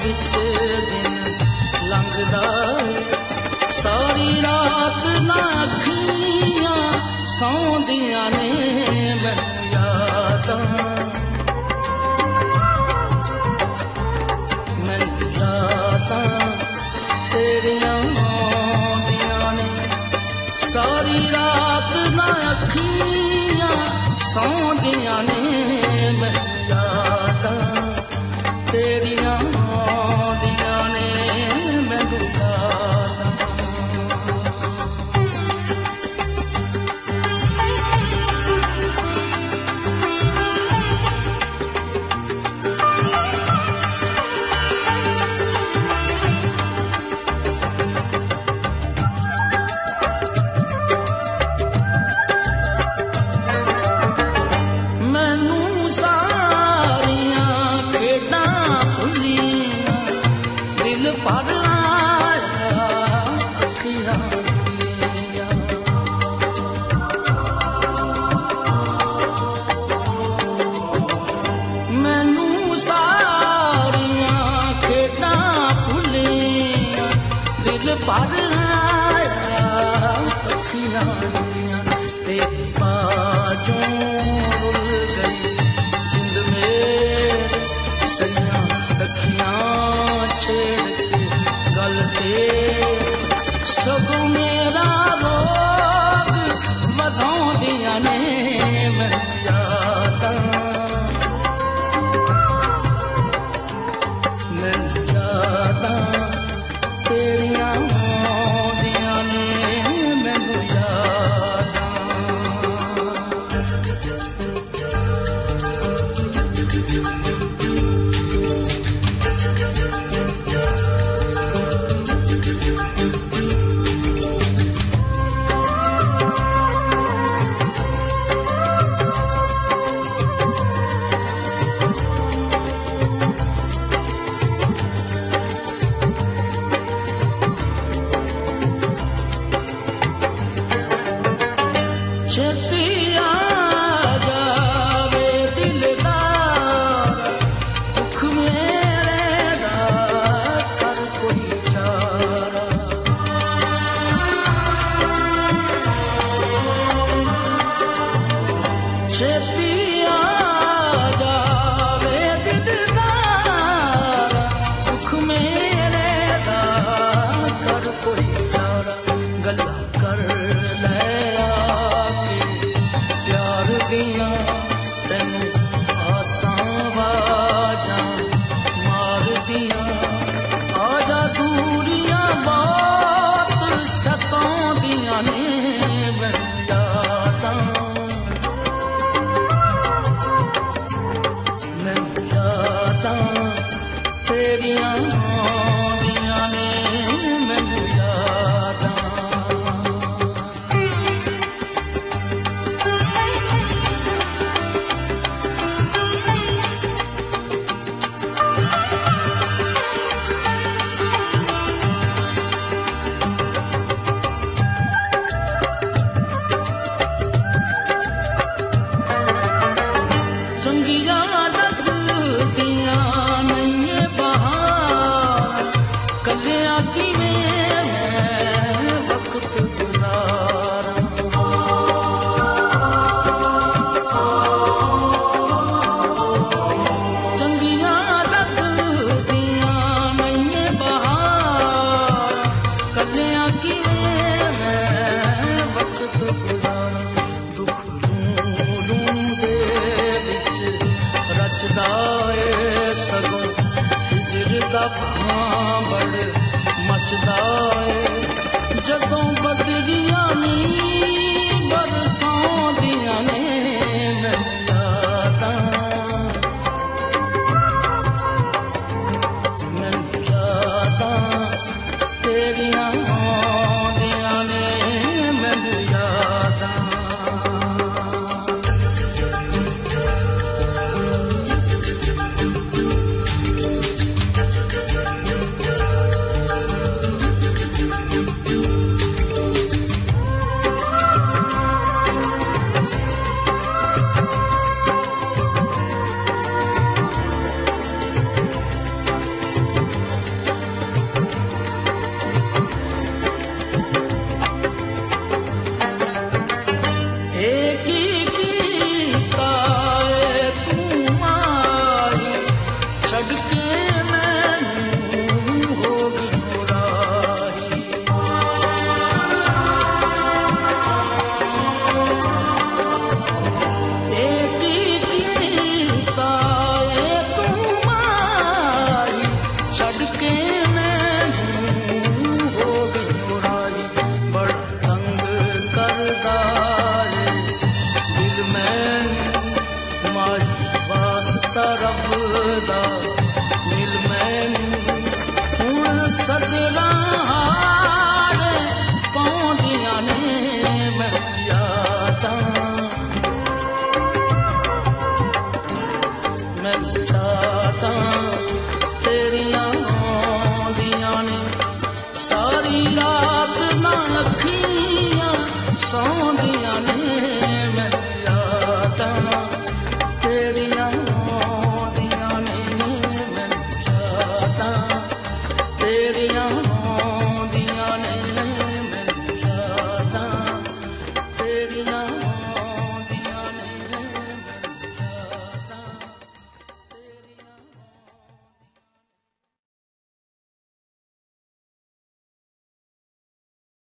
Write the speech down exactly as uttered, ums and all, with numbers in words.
विच दिन लंघदा सारी रात ना अखियां सौंदियां ने मैनू यादां मैनू यादां तेरियां आउंदियां ने सारी रात ना अखियां सौंदियां ने मैनू यादां तेरियां आउंदियां ने मैनू यादां पर आया अखियां तेरी बाजों रुल गई जिंद में सैयां सखियां छेड़ के गल ते सब मेरा रोग वधाउंदियां ने मैनू यादां मैनू यादां तेरियां आउंदियां ने मैनू यादां छेती आ जावे दिलदार दुख मेरे दा कर कोई चारा छेती आ जावे दिलदार दुख मेरे दा कर कोई चारा गल्ला कर ले तेनू आसां वाजां मारदियां आजा दूरियां बहुत सताउंदियां ने मैनू यादां मैनू यादां तेरियां आउंदियां ने मैनू यादां सगों हिजर दा भां बड़ मचदा ए जदों बदरियां नी बरसाउंदियां ने मैनू यादां मैनू यादां तेरियां आउंदियां ने मैनू यादां छड़ के मैनू हो गई राही। एकी कीता ए तू मारी, छड़ के मैनू हो गई राही। बड़ा तंग करदा ए दिल मैनू, मारी वास्ता रब दा मिल मैनू। हुण सदरा हार पाउंदियां ने मैनू यादां, मैनू यादां तेरियां आउंदियां ने। सारी रात ना अखियां सौंदियां